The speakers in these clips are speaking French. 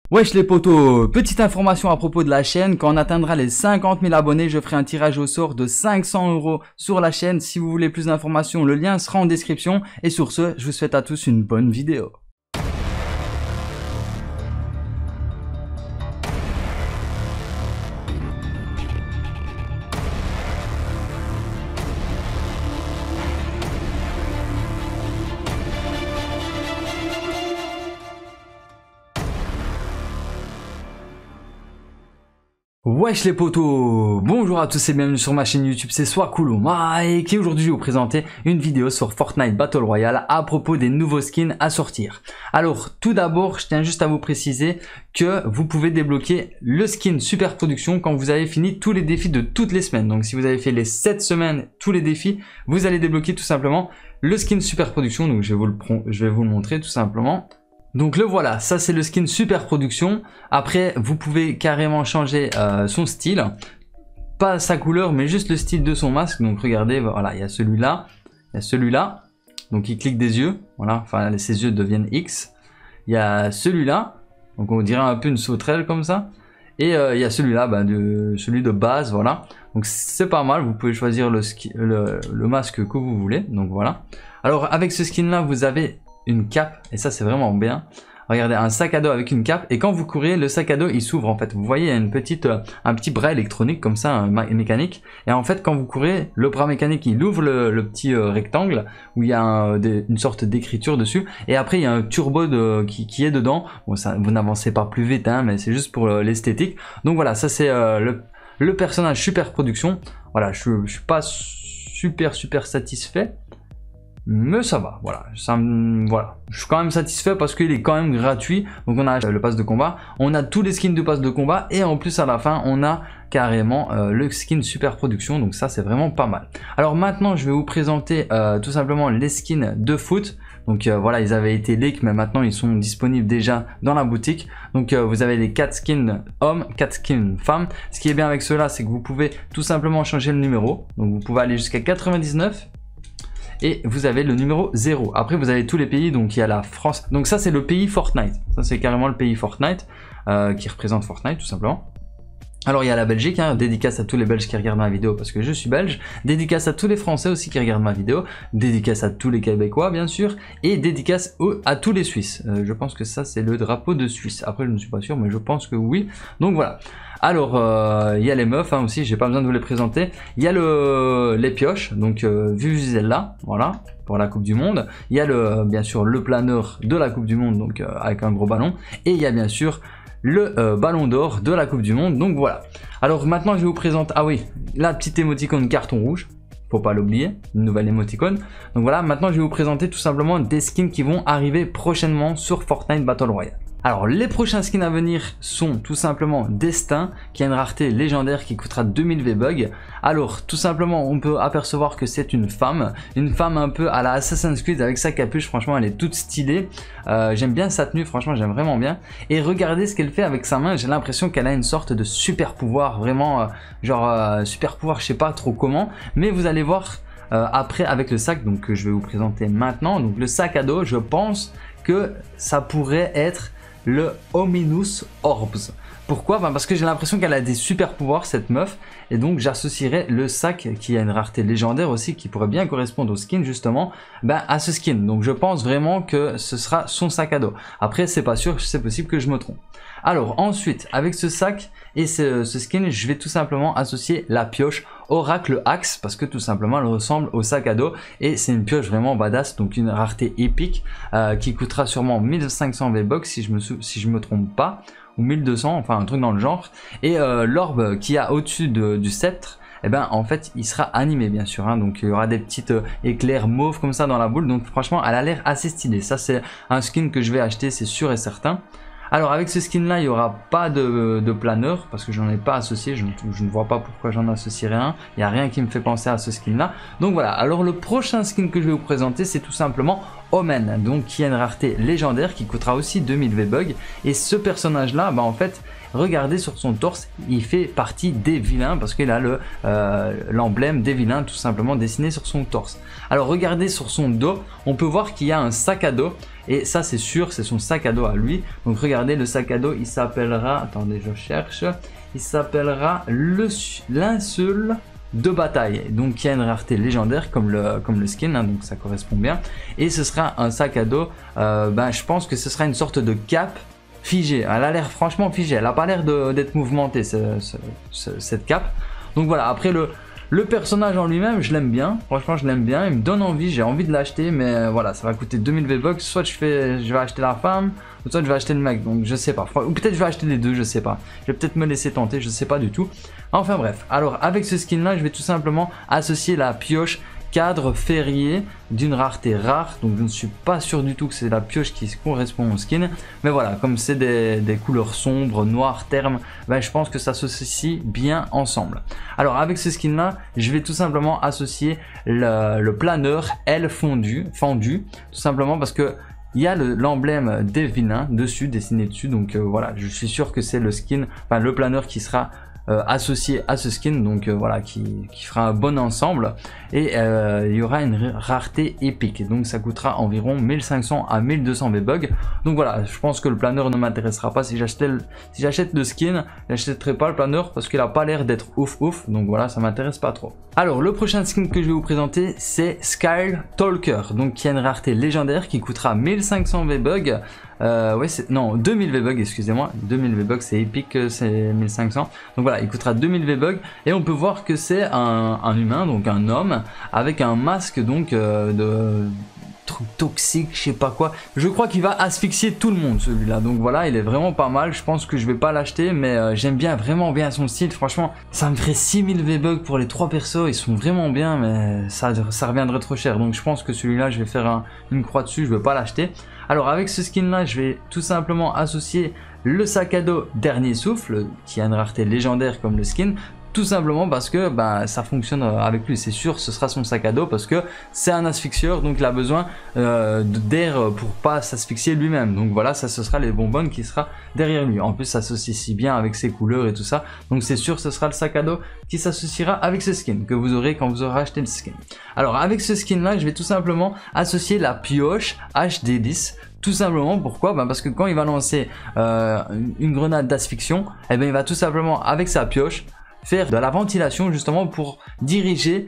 Wesh les potos, petite information à propos de la chaîne, quand on atteindra les 50 000 abonnés, je ferai un tirage au sort de 500 € sur la chaîne. Si vous voulez plus d'informations, le lien sera en description. Et sur ce, je vous souhaite à tous une bonne vidéo. Wesh les potos, bonjour à tous et bienvenue sur ma chaîne YouTube, c'est Swacooloo et qui aujourd'hui je vais vous présenter une vidéo sur Fortnite Battle Royale à propos des nouveaux skins à sortir. Alors tout d'abord, je tiens juste à vous préciser que vous pouvez débloquer le skin Super Production quand vous avez fini tous les défis de toutes les semaines. Donc si vous avez fait les 7 semaines tous les défis, vous allez débloquer tout simplement le skin Super Production. Donc je vais vous le montrer tout simplement. Donc le voilà, ça c'est le skin Super Production. Après vous pouvez carrément changer son style, pas sa couleur mais juste le style de son masque. Donc regardez, voilà, il y a celui-là, il y a celui-là, donc il clique des yeux, voilà, enfin ses yeux deviennent X. Il y a celui-là, donc on dirait un peu une sauterelle comme ça. Et il y a celui-là, celui de base, voilà. Donc c'est pas mal, vous pouvez choisir le masque que vous voulez, donc voilà. Alors avec ce skin là vous avez une cape et ça c'est vraiment bien. Regardez, un sac à dos avec une cape et quand vous courez le sac à dos il s'ouvre en fait. Vous voyez il y a un petit bras électronique comme ça, mécanique, et en fait quand vous courez le bras mécanique il ouvre le petit rectangle où il y a une sorte d'écriture dessus et après il y a un turbo qui est dedans. Bon, ça, vous n'avancez pas plus vite hein, mais c'est juste pour l'esthétique. Donc voilà, ça c'est le personnage Super Production. Voilà, je suis pas super satisfait, mais ça va, voilà, voilà. Je suis quand même satisfait parce qu'il est quand même gratuit. Donc on a le pass de combat, on a tous les skins de pass de combat et en plus à la fin on a carrément le skin Super Production. Donc ça c'est vraiment pas mal. Alors maintenant je vais vous présenter tout simplement les skins de foot. Donc voilà, ils avaient été leaks mais maintenant ils sont disponibles déjà dans la boutique. Donc vous avez les 4 skins hommes, 4 skins femmes. Ce qui est bien avec ceux-là c'est que vous pouvez tout simplement changer le numéro. Donc vous pouvez aller jusqu'à 99. Et vous avez le numéro 0. Après vous avez tous les pays, donc il y a la France. Donc ça c'est le pays Fortnite. Ça c'est carrément le pays Fortnite qui représente Fortnite tout simplement. Alors il y a la Belgique, hein, dédicace à tous les Belges qui regardent ma vidéo parce que je suis belge. Dédicace à tous les Français aussi qui regardent ma vidéo. Dédicace à tous les Québécois bien sûr. Et dédicace à tous les Suisses. Je pense que ça c'est le drapeau de Suisse. Après je ne suis pas sûr mais je pense que oui. Donc voilà. Alors il y a les meufs hein, aussi, j'ai pas besoin de vous les présenter. Il y a les pioches, donc Vuvuzela, voilà, pour la Coupe du Monde. Il y a bien sûr le planeur de la Coupe du Monde, donc avec un gros ballon. Et il y a bien sûr le ballon d'or de la Coupe du Monde, donc voilà. Alors maintenant je vais vous présenter, ah oui, la petite émoticône carton rouge. Faut pas l'oublier, une nouvelle émoticône. Donc voilà, maintenant je vais vous présenter tout simplement des skins qui vont arriver prochainement sur Fortnite Battle Royale. Alors les prochains skins à venir sont tout simplement Destin, qui a une rareté légendaire qui coûtera 2000 V-Bucks. Alors tout simplement on peut apercevoir que c'est une femme un peu à la Assassin's Creed avec sa capuche, franchement elle est toute stylée. J'aime bien sa tenue, franchement j'aime vraiment bien. Et regardez ce qu'elle fait avec sa main, j'ai l'impression qu'elle a une sorte de super pouvoir, vraiment genre super pouvoir, je sais pas trop comment, mais vous allez voir après avec le sac donc que je vais vous présenter maintenant. Donc le sac à dos, je pense que ça pourrait être le Ominous Orbs. Pourquoi? Parce que j'ai l'impression qu'elle a des super pouvoirs cette meuf et donc j'associerais le sac qui a une rareté légendaire aussi qui pourrait bien correspondre au skin justement à ce skin. Donc je pense vraiment que ce sera son sac à dos. Après c'est pas sûr, c'est possible que je me trompe. Alors ensuite avec ce sac et ce skin je vais tout simplement associer la pioche Oracle Axe parce que tout simplement elle ressemble au sac à dos et c'est une pioche vraiment badass, donc une rareté épique qui coûtera sûrement 1500 V-Bucks si je me trompe pas, ou 1200, enfin un truc dans le genre. Et l'orbe qui a au-dessus du sceptre, et en fait il sera animé bien sûr hein, donc il y aura des petites éclairs mauves comme ça dans la boule, donc franchement elle a l'air assez stylée. Ça c'est un skin que je vais acheter, c'est sûr et certain. Alors avec ce skin là il n'y aura pas de planeur parce que j'en ai pas associé, je ne vois pas pourquoi j'en associerai un, il n'y a rien qui me fait penser à ce skin là. Donc voilà, alors le prochain skin que je vais vous présenter c'est tout simplement Omen, donc qui a une rareté légendaire qui coûtera aussi 2000 V-Bucks. Et ce personnage là en fait regardez sur son torse, il fait partie des vilains parce qu'il a l'emblème des vilains tout simplement dessiné sur son torse. Alors regardez sur son dos, on peut voir qu'il y a un sac à dos. Et ça c'est sûr, c'est son sac à dos à lui. Donc regardez, le sac à dos, il s'appellera, attendez je cherche, il s'appellera le linceul de bataille. Donc il y a une rareté légendaire comme le skin, hein, donc ça correspond bien. Et ce sera un sac à dos, je pense que ce sera une sorte de cape figée. Elle a l'air franchement figée, elle n'a pas l'air d'être mouvementée cette cape. Donc voilà, après le personnage en lui-même, je l'aime bien, franchement je l'aime bien, il me donne envie, j'ai envie de l'acheter, mais voilà, ça va coûter 2000 V-Bucks, soit je vais acheter la femme, ou soit je vais acheter le mec, donc je sais pas, ou peut-être je vais acheter les deux, je sais pas, je vais peut-être me laisser tenter, je sais pas du tout. Enfin bref, alors avec ce skin là, je vais tout simplement associer la pioche cadre ferrier d'une rareté rare, donc je ne suis pas sûr du tout que c'est la pioche qui correspond au skin, mais voilà, comme c'est des couleurs sombres, noires, termes, je pense que ça s'associe bien ensemble. Alors avec ce skin là, je vais tout simplement associer le planeur L fondu, tout simplement parce que il y a l'emblème des vilains dessus, dessiné dessus, donc voilà, je suis sûr que c'est le skin, le planeur qui sera associé à ce skin, donc voilà, qui fera un bon ensemble. Et il y aura une rareté épique, donc ça coûtera environ 1500 à 1200 V-Bucks. Donc voilà, je pense que le planeur ne m'intéressera pas. Si j'achète le skin, j'achèterai pas le planeur parce qu'il a pas l'air d'être ouf, donc voilà, ça m'intéresse pas trop. Alors le prochain skin que je vais vous présenter, c'est Sky Talker, donc qui a une rareté légendaire qui coûtera 1500 V-Bucks. Non, 2000 V-Bucks, excusez-moi, 2000 V-Bucks, c'est épique, c'est 1500. Donc voilà, il coûtera 2000 V-Bucks et on peut voir que c'est un humain, donc un homme avec un masque donc de truc toxique, je sais pas quoi. Je crois qu'il va asphyxier tout le monde celui-là. Donc voilà, il est vraiment pas mal. Je pense que je vais pas l'acheter, mais j'aime bien, vraiment bien son style. Franchement, ça me ferait 6000 V-Bucks pour les 3 persos. Ils sont vraiment bien, mais ça reviendrait trop cher. Donc je pense que celui-là, je vais faire une croix dessus. Je vais pas l'acheter. Alors avec ce skin-là, je vais tout simplement associer le sac à dos Dernier Souffle, qui a une rareté légendaire comme le skin. Tout simplement parce que ça fonctionne avec lui, c'est sûr, ce sera son sac à dos parce que c'est un asphyxieur, donc il a besoin d'air pour pas s'asphyxier lui-même. Donc voilà, ça ce sera les bonbonnes qui sera derrière lui. En plus ça s'associe si bien avec ses couleurs et tout ça, donc c'est sûr ce sera le sac à dos qui s'associera avec ce skin que vous aurez quand vous aurez acheté le skin. Alors avec ce skin là, je vais tout simplement associer la pioche HD10. Tout simplement, pourquoi? Parce que quand il va lancer une grenade d'asphyxion, il va tout simplement avec sa pioche faire de la ventilation justement pour diriger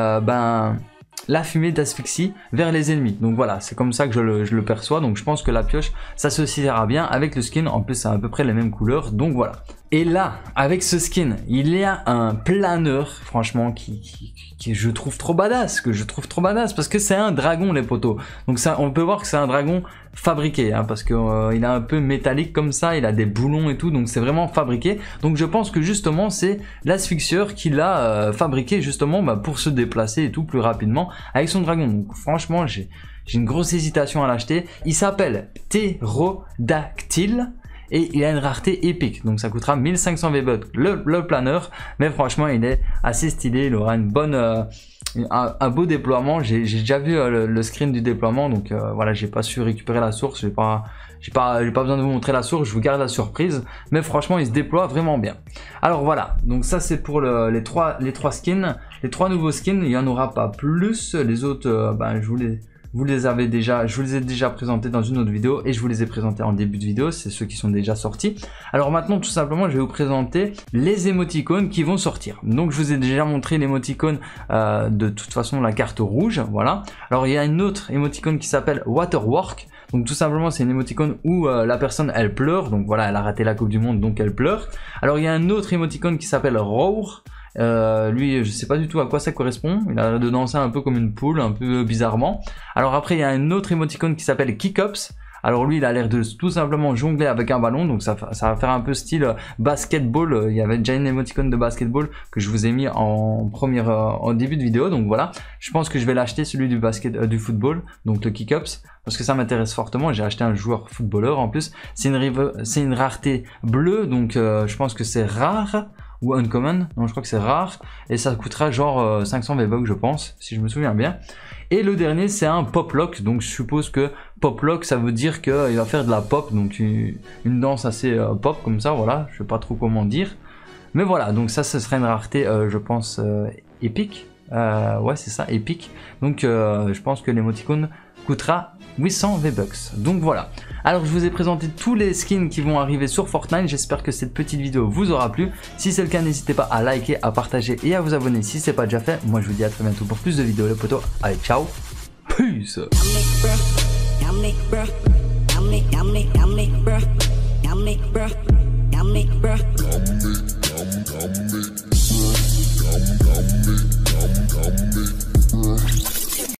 la fumée d'asphyxie vers les ennemis. Donc voilà, c'est comme ça que je le perçois. Donc je pense que la pioche s'associera bien avec le skin. En plus, c'est à peu près les mêmes couleurs. Donc voilà. Et là, avec ce skin, il y a un planeur, franchement, qui je trouve trop badass, parce que c'est un dragon, les potos. Donc ça, on peut voir que c'est un dragon fabriqué, hein, parce que il est un peu métallique comme ça, il a des boulons et tout, donc c'est vraiment fabriqué. Donc je pense que justement, c'est l'asphyxieur qui l'a fabriqué justement pour se déplacer et tout plus rapidement avec son dragon. Donc franchement, j'ai une grosse hésitation à l'acheter. Il s'appelle Pterodactyle. Et il a une rareté épique, donc ça coûtera 1500 V-Bucks le planeur, mais franchement il est assez stylé, il aura une bonne, un beau déploiement. J'ai déjà vu le screen du déploiement, donc voilà, j'ai pas su récupérer la source, j'ai pas besoin de vous montrer la source, je vous garde la surprise, mais franchement il se déploie vraiment bien. Alors voilà, donc ça c'est pour les trois skins, les 3 nouveaux skins, il n'y en aura pas plus, les autres je vous les ai déjà présentés dans une autre vidéo et je vous les ai présentés en début de vidéo, c'est ceux qui sont déjà sortis. Alors maintenant tout simplement je vais vous présenter les émoticônes qui vont sortir. Donc je vous ai déjà montré l'émoticône de toute façon la carte rouge, voilà. Alors il y a une autre émoticône qui s'appelle Waterwork. Donc tout simplement c'est une émoticône où la personne elle pleure, donc voilà, elle a raté la Coupe du Monde donc elle pleure. Alors il y a un autre émoticône qui s'appelle Roar. Lui je sais pas du tout à quoi ça correspond, il a l'air de danser un peu comme une poule, un peu bizarrement. Alors après il y a un autre émoticône qui s'appelle Kickups. Alors lui il a l'air de tout simplement jongler avec un ballon, donc ça va faire un peu style basketball. Il y avait déjà une émoticône de basketball que je vous ai mis en début de vidéo, donc voilà. Je pense que je vais l'acheter, celui du football, donc le Kickups, parce que ça m'intéresse fortement. J'ai acheté un joueur footballeur en plus. C'est une rareté bleue, donc je pense que c'est rare. Ou uncommon, non je crois que c'est rare, et ça coûtera genre 500 V-Bucks je pense, si je me souviens bien. Et le dernier c'est un pop lock, donc je suppose que pop lock ça veut dire qu'il va faire de la pop, donc une danse assez pop comme ça, voilà, je sais pas trop comment dire. Mais voilà, donc ça ce serait une rareté je pense épique, ouais c'est ça, épique. Donc je pense que l'émoticône coûtera 800 V-Bucks. Donc voilà. Alors je vous ai présenté tous les skins qui vont arriver sur Fortnite. J'espère que cette petite vidéo vous aura plu. Si c'est le cas, n'hésitez pas à liker, à partager et à vous abonner si c'est pas déjà fait. Moi je vous dis à très bientôt pour plus de vidéos les potos. Allez ciao. Peace.